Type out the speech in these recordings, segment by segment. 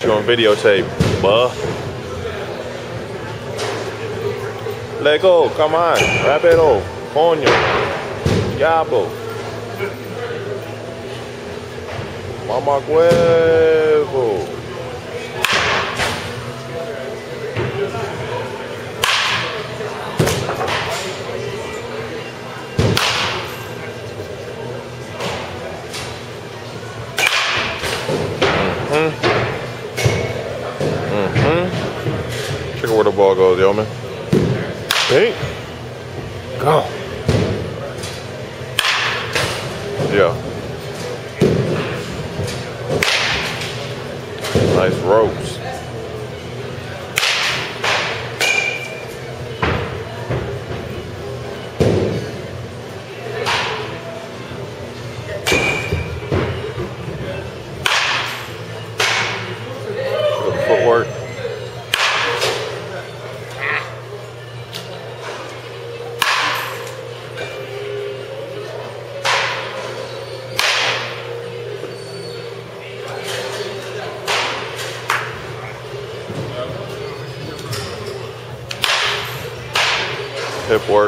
You on videotape, buh. Let go, come on. Rápido, coño. Diablo. Mamá huevo. Check out where the ball goes, yo, man. Hey. Go. Yeah. Nice ropes. Good footwork. Hip work.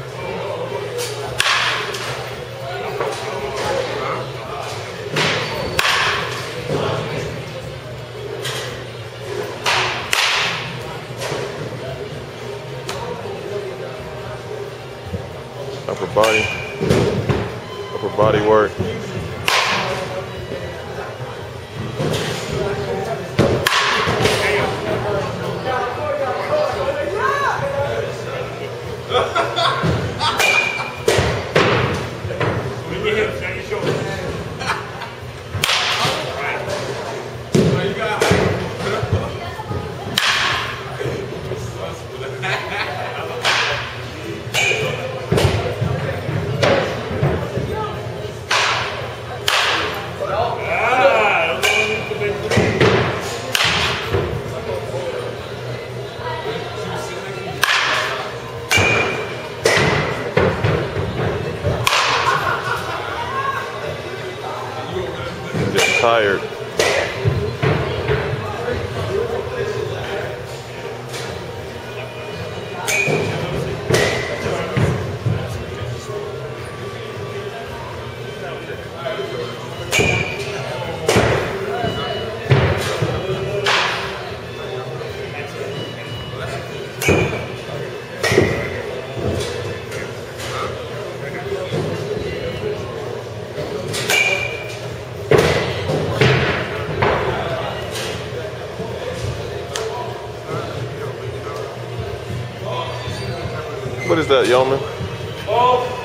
Upper body work. Getting tired. What is that, Yeoman?